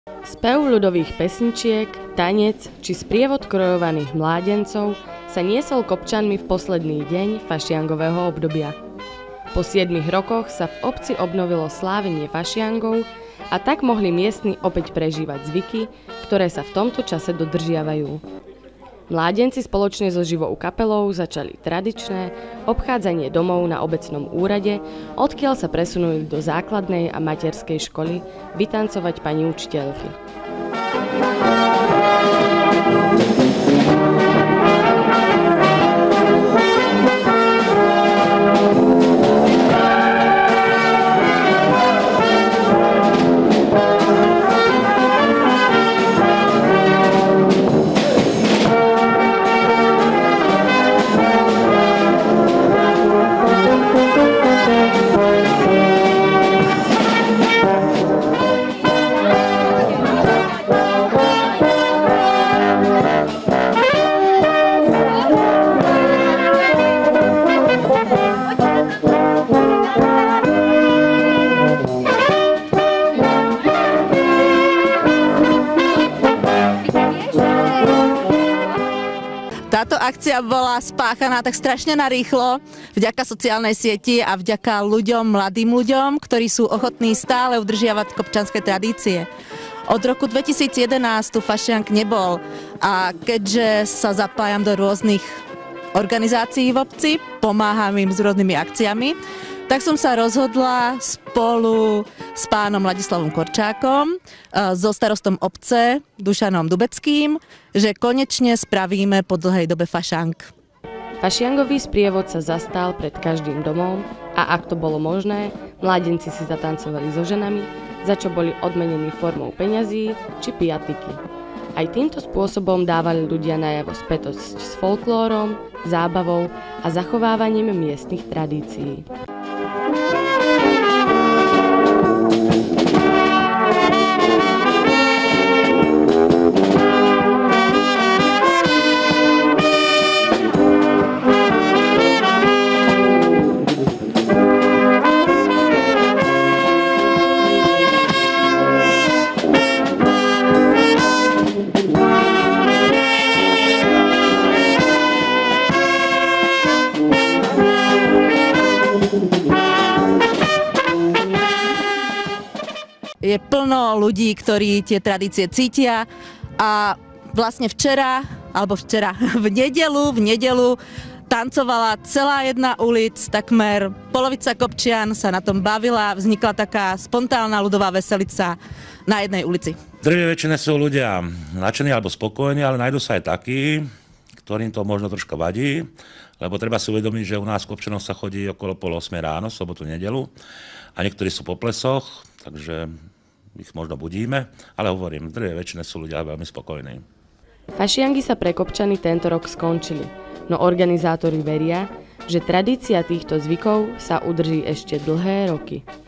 Spev ľudových pesničiek, tanec či sprievod krojovaných mládencov sa niesol Kopčanmi v posledný deň fašiangového obdobia. Po 7 rokoch sa v obci obnovilo slávenie fašiangov a tak mohli miestni opäť prežívať zvyky, ktoré sa v tomto čase dodržiavajú. Mládenci spoločne so živou kapelou začali tradičné obchádzanie domov na obecnom úrade, odkiaľ sa presunuli do základnej a materskej školy vytancovať pani učiteľky. Táto akcia bola spáchaná tak strašne narýchlo vďaka sociálnej sieti a vďaka mladým ľuďom, ktorí sú ochotní stále udržiavať kopčanské tradície. Od roku 2011 tu fašiang nebol a keďže sa zapájam do rôznych organizácií v obci, pomáham im s rôznymi akciami, tak som sa rozhodla spolu s pánom Ladislavom Korčákom, so starostom obce Dušanom Dubeckým, že konečne spravíme po dlhej dobe fašiang. Fašiangový sprievod sa zastal pred každým domom a ak to bolo možné, mládenci si zatancovali so ženami, za čo boli odmenení formou peňazí či piatiky. Aj týmto spôsobom dávali ľudia najavo spätosť s folklórom, zábavou a zachovávaním miestnych tradícií. Je plno ľudí, ktorí tie tradície cítia a vlastne v nedelu tancovala celá jedna ulic, takmer polovica Kopčian sa na tom bavila, vznikla taká spontánna ľudová veselica na jednej ulici. Drvivej väčšine sú ľudia nadšení alebo spokojní, ale nájdú sa aj takí, ktorým to možno troška vadí, lebo treba si uvedomiť, že u nás v Kopčanoch sa chodí okolo 7:30 ráno, sobotu, nedelu a niektorí sú po plesoch, takže ich možno budíme, ale hovorím, v drvivej väčšine sú ľudia veľmi spokojní. Fašiangy sa pre Kopčany tento rok skončili, no organizátori veria, že tradícia týchto zvykov sa udrží ešte dlhé roky.